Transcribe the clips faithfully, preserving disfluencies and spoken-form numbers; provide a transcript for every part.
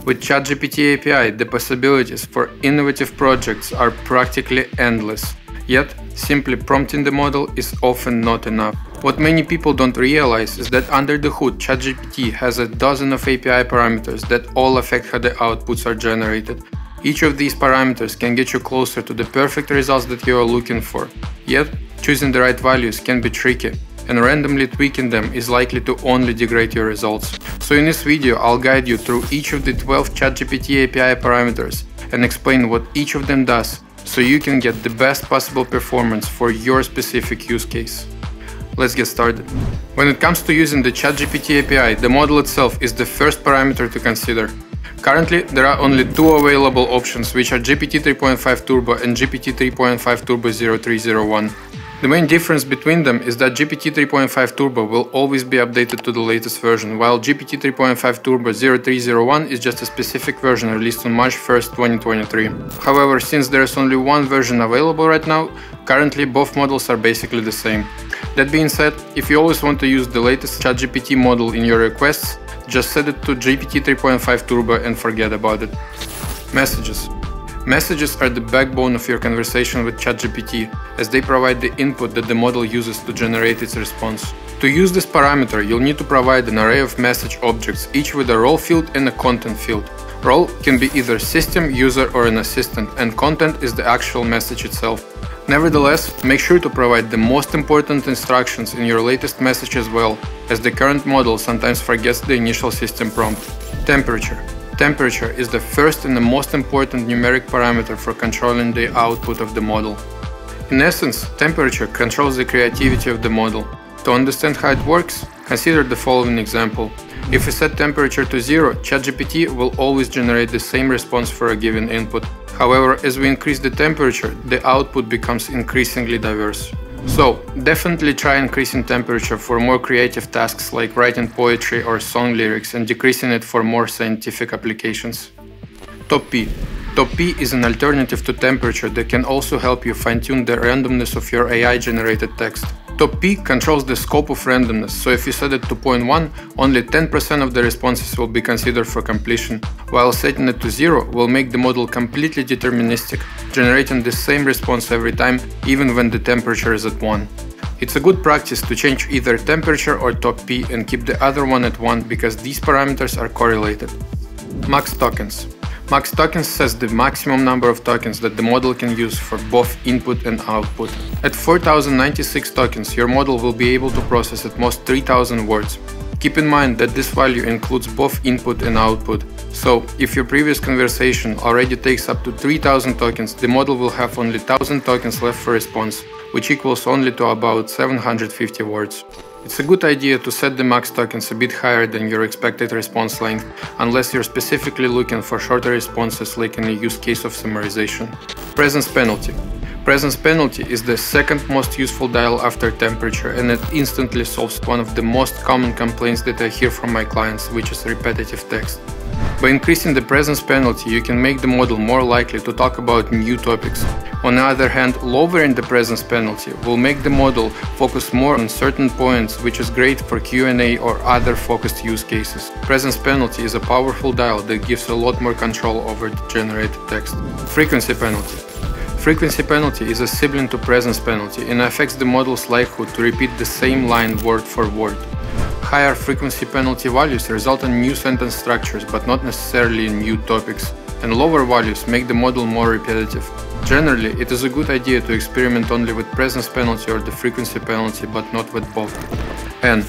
With ChatGPT A P I, the possibilities for innovative projects are practically endless. Yet, simply prompting the model is often not enough. What many people don't realize is that under the hood, ChatGPT has a dozen of A P I parameters that all affect how the outputs are generated. Each of these parameters can get you closer to the perfect results that you are looking for. Yet, choosing the right values can be tricky, and randomly tweaking them is likely to only degrade your results. So in this video, I'll guide you through each of the twelve ChatGPT A P I parameters and explain what each of them does, so you can get the best possible performance for your specific use case. Let's get started. When it comes to using the ChatGPT A P I, the model itself is the first parameter to consider. Currently, there are only two available options, which are G P T three point five Turbo and G P T three point five Turbo zero three zero one. The main difference between them is that G P T three point five Turbo will always be updated to the latest version, while G P T three point five Turbo zero three zero one is just a specific version released on March first, twenty twenty-three. However, since there is only one version available right now, currently both models are basically the same. That being said, if you always want to use the latest ChatGPT model in your requests, just set it to G P T three point five Turbo and forget about it. Messages. Messages are the backbone of your conversation with ChatGPT, as they provide the input that the model uses to generate its response. To use this parameter, you'll need to provide an array of message objects, each with a role field and a content field. Role can be either system, user, or an assistant, and content is the actual message itself. Nevertheless, make sure to provide the most important instructions in your latest message as well, as the current model sometimes forgets the initial system prompt. Temperature. Temperature is the first and the most important numeric parameter for controlling the output of the model. In essence, temperature controls the creativity of the model. To understand how it works, consider the following example. If we set temperature to zero, ChatGPT will always generate the same response for a given input. However, as we increase the temperature, the output becomes increasingly diverse. So, definitely try increasing temperature for more creative tasks like writing poetry or song lyrics, and decreasing it for more scientific applications. Topp. Topp is an alternative to temperature that can also help you fine-tune the randomness of your A I-generated text. Topp controls the scope of randomness, so if you set it to zero point one, only ten percent of the responses will be considered for completion, while setting it to zero will make the model completely deterministic, generating the same response every time, even when the temperature is at one. It's a good practice to change either temperature or Topp and keep the other one at one, because these parameters are correlated. Max tokens. Max tokens sets the maximum number of tokens that the model can use for both input and output. At four thousand ninety-six tokens, your model will be able to process at most three thousand words. Keep in mind that this value includes both input and output, so if your previous conversation already takes up to three thousand tokens, the model will have only one thousand tokens left for response, which equals only to about seven hundred fifty words. It's a good idea to set the max tokens a bit higher than your expected response length, unless you're specifically looking for shorter responses like in the use case of summarization. Presence penalty. Presence penalty is the second most useful dial after temperature, and it instantly solves one of the most common complaints that I hear from my clients, which is repetitive text. By increasing the presence penalty, you can make the model more likely to talk about new topics. On the other hand, lowering the presence penalty will make the model focus more on certain points, which is great for Q and A or other focused use cases. Presence penalty is a powerful dial that gives a lot more control over the generated text. Frequency penalty. Frequency penalty is a sibling to presence penalty and affects the model's likelihood to repeat the same line word for word. Higher frequency penalty values result in new sentence structures, but not necessarily in new topics, and lower values make the model more repetitive. Generally, it is a good idea to experiment only with presence penalty or the frequency penalty, but not with both. N.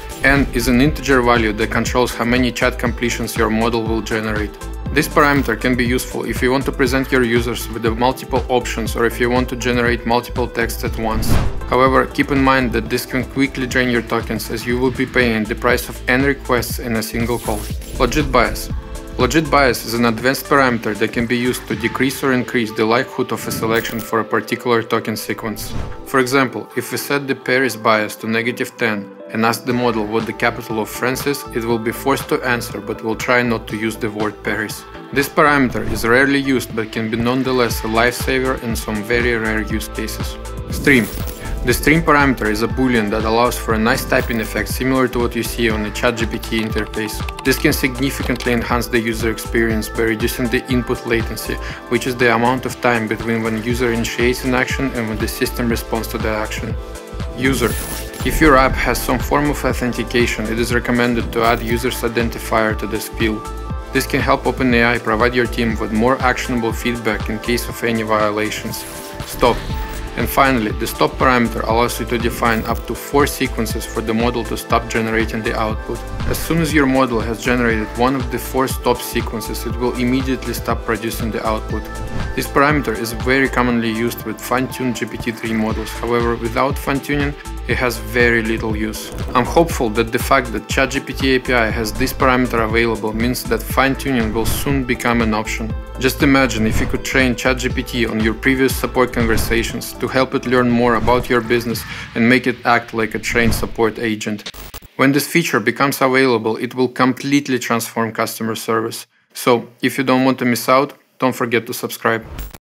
N is an integer value that controls how many chat completions your model will generate. This parameter can be useful if you want to present your users with the multiple options, or if you want to generate multiple texts at once. However, keep in mind that this can quickly drain your tokens, as you will be paying the price of n requests in a single call. Logit bias. Logit bias is an advanced parameter that can be used to decrease or increase the likelihood of a selection for a particular token sequence. For example, if we set the Paris bias to negative ten and ask the model what the capital of France is, it will be forced to answer, but will try not to use the word Paris. This parameter is rarely used, but can be nonetheless a lifesaver in some very rare use cases. Stream. The stream parameter is a boolean that allows for a nice typing effect similar to what you see on the ChatGPT interface. This can significantly enhance the user experience by reducing the input latency, which is the amount of time between when the user initiates an action and when the system responds to the action. User. If your app has some form of authentication, it is recommended to add user's identifier to this field. This can help OpenAI provide your team with more actionable feedback in case of any violations. Stop. And finally, the stop parameter allows you to define up to four sequences for the model to stop generating the output. As soon as your model has generated one of the four stop sequences, it will immediately stop producing the output. This parameter is very commonly used with fine-tuned G P T three models, however, without fine-tuning, it has very little use. I'm hopeful that the fact that ChatGPT A P I has this parameter available means that fine-tuning will soon become an option. Just imagine if you could train ChatGPT on your previous support conversations to help it learn more about your business and make it act like a trained support agent. When this feature becomes available, it will completely transform customer service. So, if you don't want to miss out, don't forget to subscribe.